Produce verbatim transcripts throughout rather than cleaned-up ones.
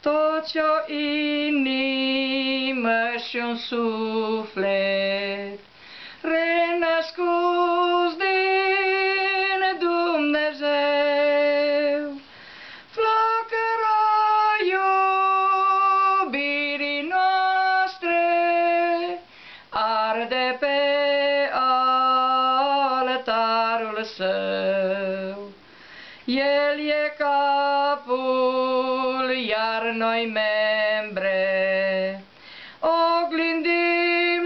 Toți o inimă și un suflet, renăscuți din Dumnezeu, flacăra iubirii noastre arde pe altarul său. El e capul, iar noi membre, oglindim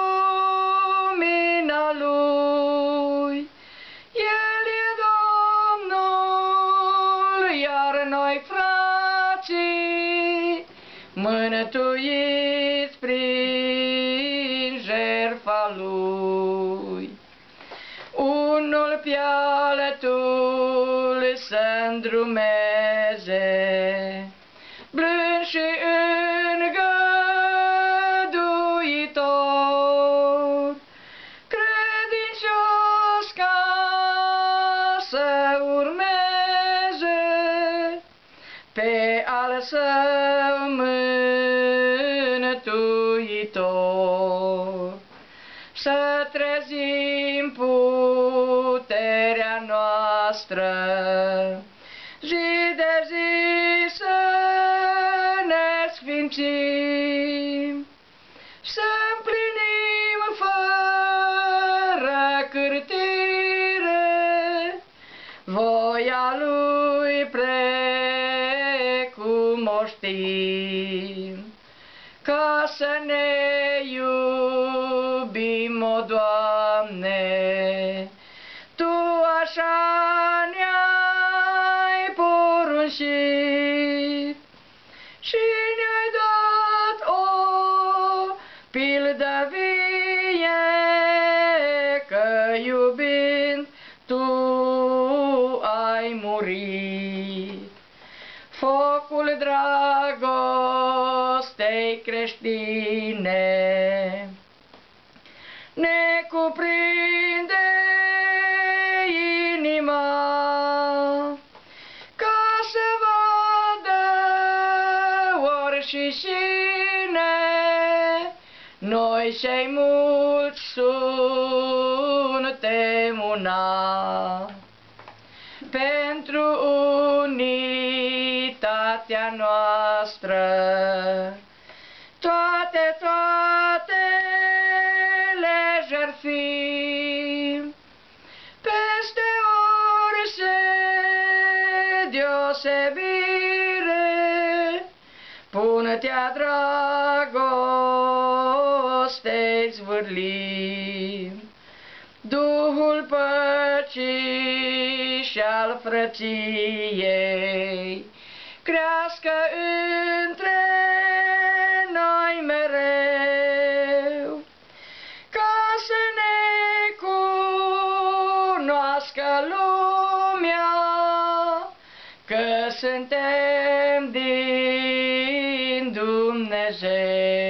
lumina Lui. El e Domnul, iar noi frații, mântuiți prin jertfa Lui. Unul pe altul să-ndrumeze, blând și îngăduitor, credincios ca să urmeze pe al său mântuitor. Să trezim puterea noastră, zi de zi să ne sfințim, să împlinim fără cârtire voia Lui precum o știm, ca să ne iubim, o Doamne, Tu așa ne-ai poruncit și ne-ai dat o pildă vie, că iubind Tu ai murit. Focul dragostei creștine ne cuprinde inima, ca să vadă ori și cine noi cei mulți suntem una. Pentru unitatea noastră toate, toate le jertfim, peste orice deosebire, pune-te-a dragostei zvârlim. Duhul păcii și-al frăției crească între noi mereu, ca să ne cunoască lumea că suntem din Dumnezeu.